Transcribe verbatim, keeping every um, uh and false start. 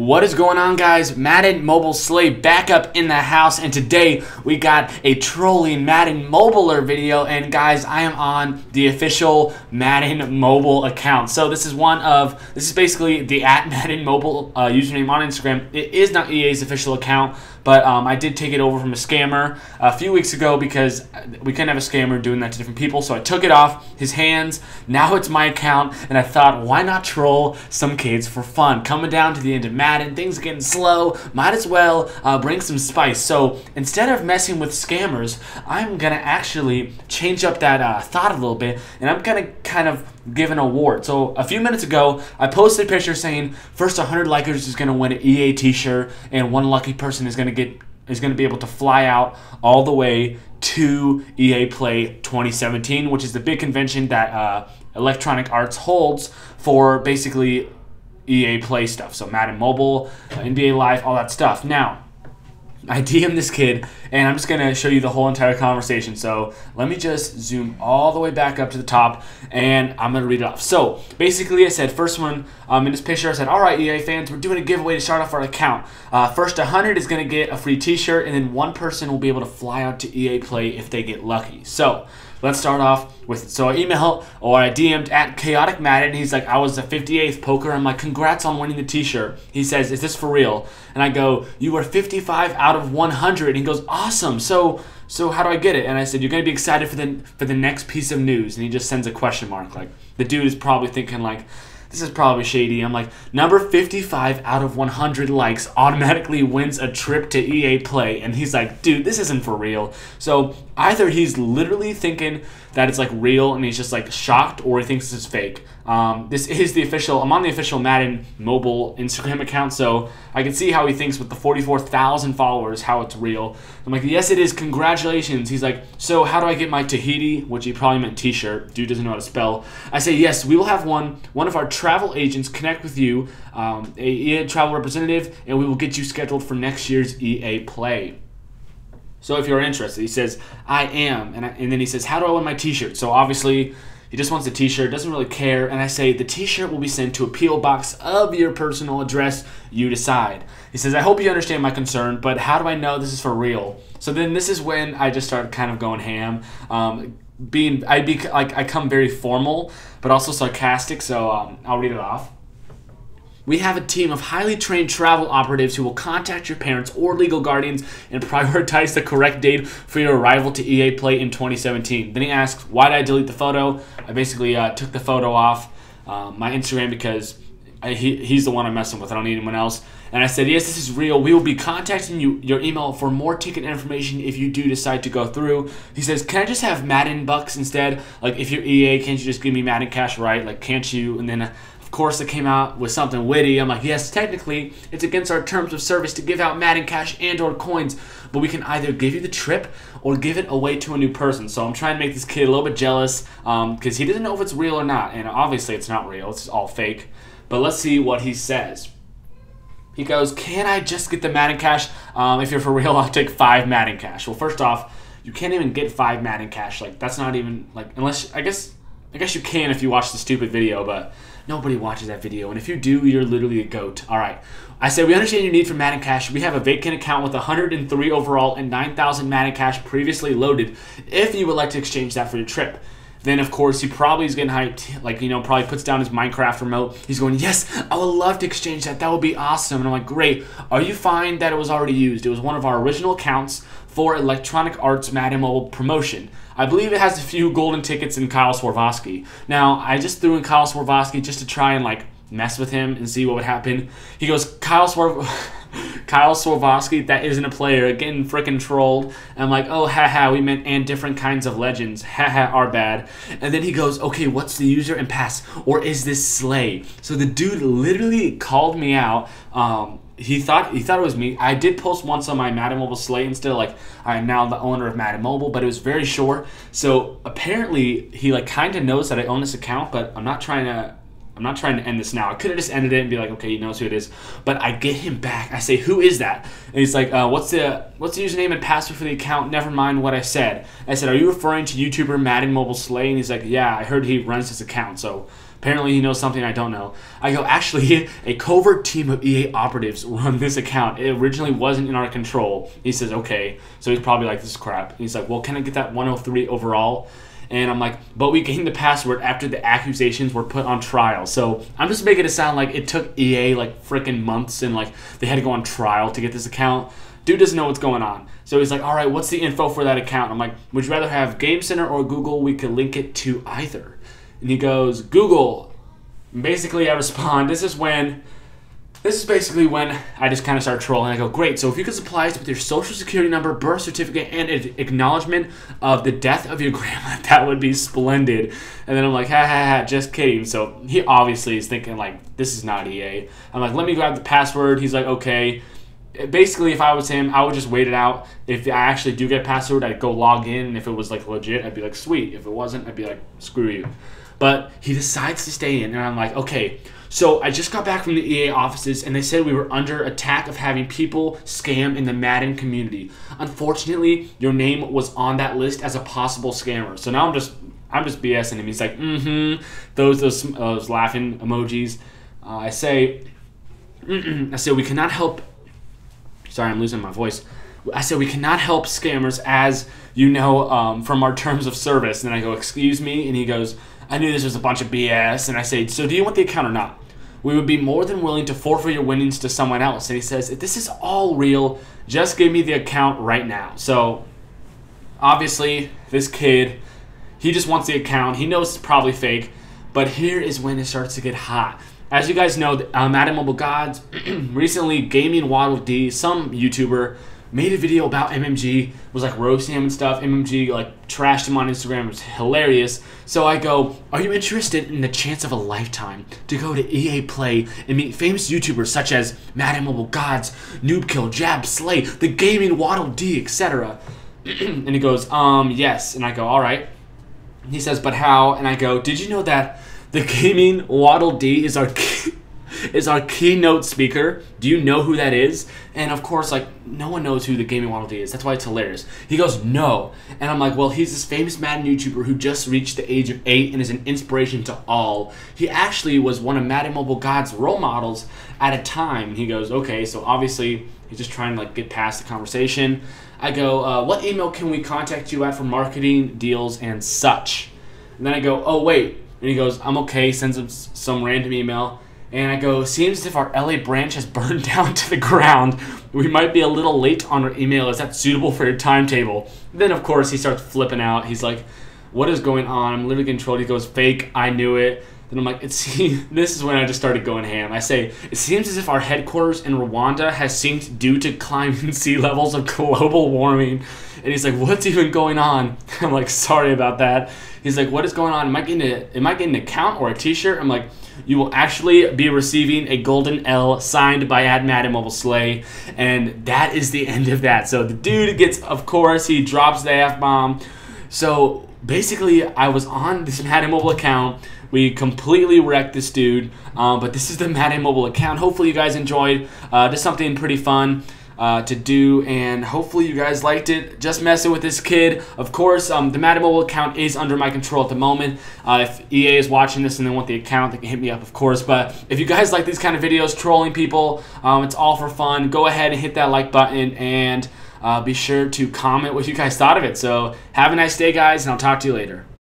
What is going on, guys? Madden Mobile Slay back up in the house, and today we got a trolling Madden Mobiler video. And guys, I am on the official Madden Mobile account. So this is one of this is basically the at Madden Mobile uh, username on Instagram. It is not E A's official account, but um, I did take it over from a scammer a few weeks ago because we couldn't have a scammer doing that to different people. So I took it off his hands. Now it's my account, and I thought, why not troll some kids for fun? Coming down to the end of Madden, things are getting slow. Might as well uh, bring some spice. So instead of messing with scammers, I'm gonna actually change up that uh, thought a little bit, and I'm gonna kind of give an award. So a few minutes ago, I posted a picture saying first one hundred likers is gonna win an E A T-shirt, and one lucky person is gonna get is gonna be able to fly out all the way to E A Play twenty seventeen, which is the big convention that uh, Electronic Arts holds for basically E A Play stuff. So Madden Mobile, uh, N B A Live, all that stuff. Now, I D M'd this kid, and I'm just going to show you the whole entire conversation. So let me just zoom all the way back up to the top, and I'm going to read it off. So basically I said, first one, um, in this picture I said, all right, E A fans, we're doing a giveaway to start off our account. Uh, first one hundred is going to get a free t-shirt, and then one person will be able to fly out to E A Play if they get lucky. So let's start off with, so I emailed or I D M'd at Chaotic Madden. He's like, I was the fifty-eighth poker. I'm like, congrats on winning the t-shirt. He says, is this for real? And I go, you were fifty-five out of one hundred. And he goes, awesome. So so how do I get it? And I said, you're going to be excited for the, for the next piece of news. And he just sends a question mark. Like, the dude is probably thinking like, this is probably shady. I'm like, number fifty-five out of one hundred likes automatically wins a trip to E A Play. And he's like, dude, this isn't for real. So either he's literally thinking that it's like real and he's just like shocked, or he thinks this is fake. Um, this is the official, I'm on the official Madden Mobile Instagram account, so I can see how he thinks with the forty-four thousand followers how it's real. I'm like, yes it is, congratulations. He's like, so how do I get my Tahiti, which he probably meant t-shirt, dude doesn't know how to spell. I say, yes, we will have one, one of our travel agents connect with you, um, a E A travel representative, and we will get you scheduled for next year's E A Play. So if you're interested, he says, I am, and, I, and then he says, how do I win my t-shirt? So obviously, he just wants a t-shirt, doesn't really care, and I say, the t-shirt will be sent to a P O box of your personal address, you decide. He says, I hope you understand my concern, but how do I know this is for real? So then this is when I just start kind of going ham. Um, being, I be like, I come very formal, but also sarcastic, so um, I'll read it off. We have a team of highly trained travel operatives who will contact your parents or legal guardians and prioritize the correct date for your arrival to E A Play in twenty seventeen. Then he asks, why did I delete the photo? I basically uh, took the photo off uh, my Instagram because I, he, he's the one I'm messing with. I don't need anyone else. And I said, yes, this is real. We will be contacting you, your email for more ticket information if you do decide to go through. He says, can I just have Madden Bucks instead? Like, if you're E A, can't you just give me Madden Cash, right? Like, can't you? And then Uh, Of course, it came out with something witty. I'm like, yes, technically, it's against our terms of service to give out Madden Cash and or coins, but we can either give you the trip or give it away to a new person. So I'm trying to make this kid a little bit jealous because um, he doesn't know if it's real or not, and obviously it's not real. It's all fake. But let's see what he says. He goes, can I just get the Madden Cash? Um, if you're for real, I'll take five Madden Cash. Well, first off, you can't even get five Madden Cash. Like, that's not even, like, unless, I guess, I guess you can if you watch the stupid video, but nobody watches that video, and if you do, you're literally a goat. All right. I said, we understand your need for Madden Cash. We have a vacant account with one hundred three overall and nine thousand Madden Cash previously loaded if you would like to exchange that for your trip. Then, of course, he probably is getting hyped, like, you know, probably puts down his Minecraft remote. He's going, yes, I would love to exchange that. That would be awesome. And I'm like, great. Are you fine that it was already used? It was one of our original accounts for Electronic Arts Madden Mobile promotion. I believe it has a few golden tickets in Kyle Swarovski. Now, I just threw in Kyle Swarovski just to try and, like, mess with him and see what would happen. He goes, Kyle Swarovski. Kyle Swarovski, that isn't a player, getting freaking trolled. And I'm like, oh, haha, we meant and different kinds of legends. Haha, our bad. And then he goes, okay, what's the user and pass? Or is this Slay? So the dude literally called me out. Um, he thought he thought it was me. I did post once on my Madden Mobile Slay and still like, I am now the owner of Madden Mobile, but it was very short. So apparently he like kind of knows that I own this account, but I'm not trying to I'm not trying to end this now. I could have just ended it and be like, okay, he knows who it is. But I get him back. I say, who is that? And he's like, uh, what's the what's the username and password for the account? Never mind what I said. I said, are you referring to YouTuber Madden Mobile Slay? And he's like, yeah, I heard he runs this account. So Apparently he knows something I don't know. I go, actually, a covert team of E A operatives run this account. It originally wasn't in our control. He says, okay. So he's probably like, this is crap. And he's like, well, can I get that one oh three overall? And I'm like, but we gained the password after the accusations were put on trial. So I'm just making it sound like it took E A like freaking months and like they had to go on trial to get this account. Dude doesn't know what's going on. So he's like, all right, what's the info for that account? I'm like, would you rather have Game Center or Google? We could link it to either. And he goes, Google. And basically, I respond, this is when, this is basically when I just kind of start trolling. I go, great, so if you could supply us with your social security number, birth certificate, and an acknowledgement of the death of your grandma, that would be splendid. And then I'm like, ha ha ha, just kidding. So he obviously is thinking, like, this is not E A. I'm like, let me grab the password. He's like, okay. Basically, if I was him, I would just wait it out. If I actually do get a password, I'd go log in. And if it was, like, legit, I'd be like, sweet. If it wasn't, I'd be like, screw you. But he decides to stay in, and I'm like, okay, so I just got back from the E A offices, and they said we were under attack of having people scam in the Madden community. Unfortunately, your name was on that list as a possible scammer. So now I'm just, I'm just BSing him. He's like, mm-hmm, those, those, those laughing emojis. Uh, I say, mm-mm. I say we cannot help. Sorry, I'm losing my voice. I said, we cannot help scammers, as you know, um, from our terms of service. And then I go, excuse me? And he goes, I knew this was a bunch of B S. And I say, so do you want the account or not? We would be more than willing to forfeit your winnings to someone else. And he says, if this is all real, just give me the account right now. So obviously, this kid, he just wants the account. He knows it's probably fake. But here is when it starts to get hot. As you guys know, uh, Madden Mobile Gods, recently Gaming Waddle Dee, some YouTuber, made a video about M M G, was like roasting him and stuff. M M G like trashed him on Instagram. It was hilarious. So I go, are you interested in the chance of a lifetime to go to E A Play and meet famous YouTubers such as Madden Mobile Gods, Noobkill, Jab, Slay, the Gaming Waddle Dee, et cetera. And he goes, um, yes. And I go, all right. He says, but how? And I go, did you know that the Gaming Waddle Dee is our is our keynote speaker? Do you know who that is? And of course, like, no one knows who the Gaming Waddle Dee is. That's why it's hilarious. He goes, no. And I'm like, well, he's this famous Madden YouTuber who just reached the age of eight and is an inspiration to all. He actually was one of Madden Mobile God's role models at a time. He goes, okay, so obviously he's just trying to like get past the conversation. I go, uh, what email can we contact you at for marketing, deals, and such? And then I go, oh, wait. And he goes, I'm okay, sends him some random email. And I go, seems as if our L A branch has burned down to the ground. We might be a little late on our email. Is that suitable for your timetable? Then, of course, he starts flipping out. He's like, what is going on? I'm literally getting trolled. He goes, fake, I knew it. Then I'm like, it's, this is when I just started going ham. I say, it seems as if our headquarters in Rwanda has synced due to climbing sea levels of global warming. And he's like, what's even going on? I'm like, sorry about that. He's like, what is going on? Am I getting, a, am I getting an account or a t-shirt? I'm like, you will actually be receiving a golden L signed by at Madden Mobile Slay. And that is the end of that. So the dude gets, of course, he drops the F-bomb. So basically, I was on this Madden Mobile account. We completely wrecked this dude. Um, but this is the Madden Mobile account. Hopefully you guys enjoyed. Uh, just something pretty fun Uh, to do, and hopefully you guys liked it. Just messing with this kid. Of course, um, the Madden Mobile account is under my control at the moment. Uh, if E A is watching this and they want the account, they can hit me up, of course. But if you guys like these kind of videos, trolling people, um, it's all for fun. Go ahead and hit that like button, and uh, be sure to comment what you guys thought of it. So have a nice day, guys, and I'll talk to you later.